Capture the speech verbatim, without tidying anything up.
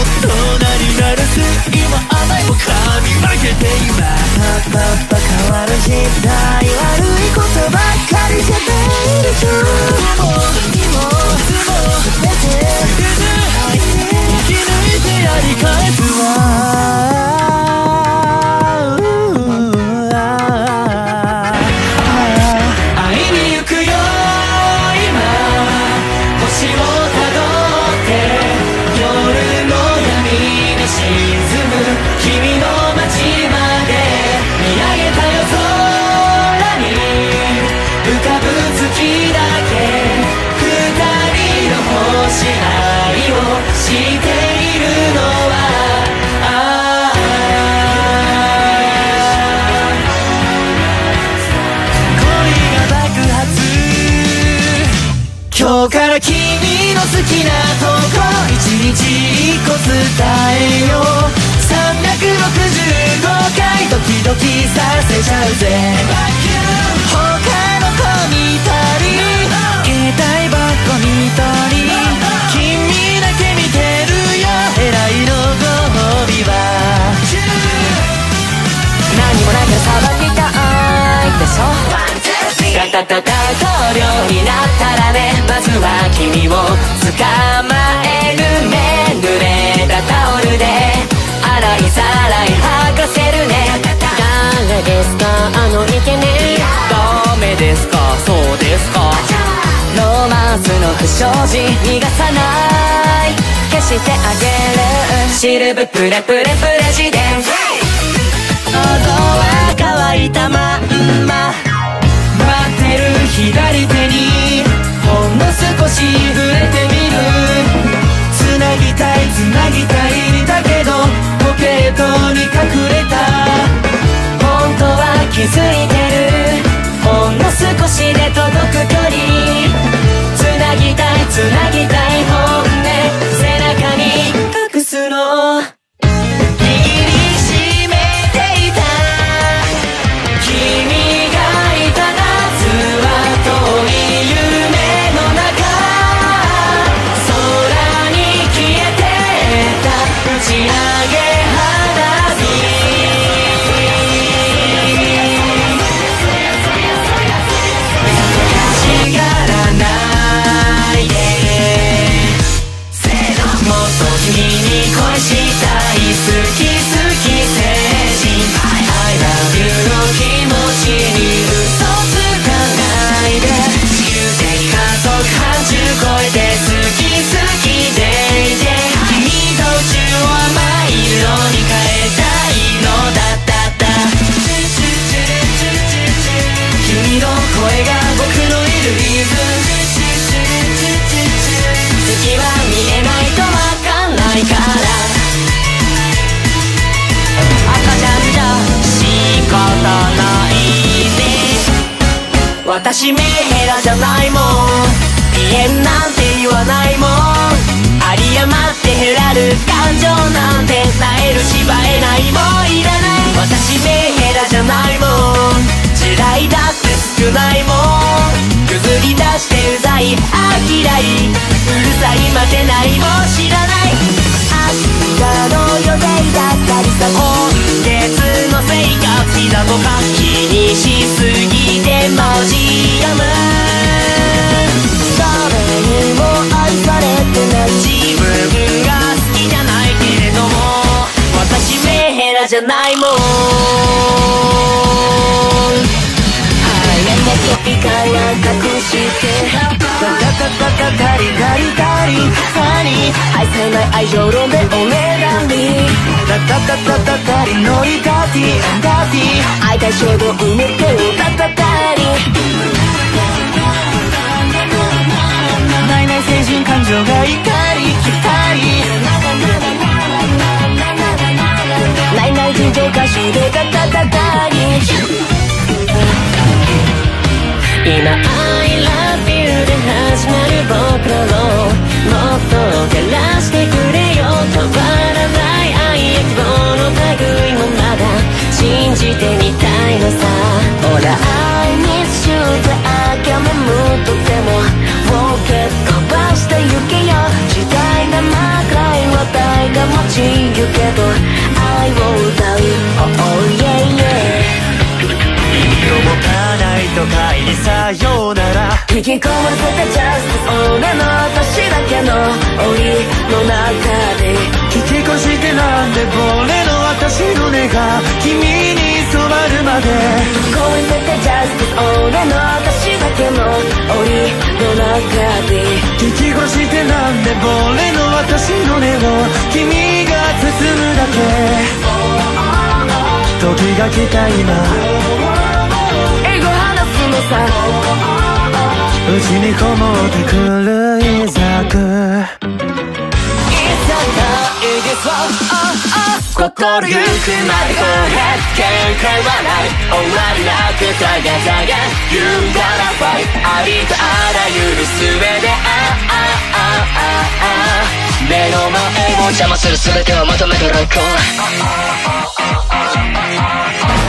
大人にならず今甘いも噛み負けて今パッパ変わる時代悪いことばっかりじゃないでしょでも次も明日も全て生き抜いてやり返すわ今日から君の好きなとこ一日一個伝えようさんびゃくろくじゅうごかいドキドキさせちゃうぜ他の子見たり携帯ばっか見たり君だけ見てるよ偉いのご褒美は何もないからさばきたいでしょタタタタ棟梁になったらねまずは君を捕まえるね濡れたタオルで洗いざらい剥がせるね誰ですかあのイケメンダメですかそうですかロマンスの不祥事逃がさない消してあげるシルブプレプレプレジデン喉は乾いたまんま待ってる左手にほんの少し触れてみるつなぎたいつなぎたいだけどポケットに隠れた本当は気づいてるほんの少しで届く距離つなぎたいつなぎたい本音背中に隠すの私メンヘラじゃないもん鼻炎なんて言わないもん有り余って減らる感情なんてなえる縛えないもんいらない私メンヘラじゃないもん地雷だって少ないもん崩り出してうざいあ嫌いうるさい待てないもん知らない明日の予定だったりさ今月の生活費だとか気にしすぎてマジやむ誰にも愛されてない自分が好きじゃないけれども私メンヘラじゃないもん早くピカや隠してガガガガガガリガリガリハニー愛されない愛情論でおねだりガガガガガガリノリダティダティ会いたい衝動埋めてよガガガリないない青春感情が怒りきたりないない尋常歌手でガガガガリ今 I love you で始まる僕らをもっと照らしてくれよ変わらない愛や希望の類もまだ信じてみたいのさほら I miss you って赤目むとてもを蹴っ飛ばしてゆけよ時代がき込ませて Just 俺の私だけの檻の中で引き越してなんで俺の私の根が君に染まるまで込ませて Just 俺の私だけの檻の中で引き越してなんで俺の私の根を君が包むだけ時が来た今英語話すのさうちにこもってくるいざく心ゆくまでこれ限界はない終わりなくたやたや You gotta fight ありとあらゆる術であああああ目の前を邪魔する全てをまとめてランコン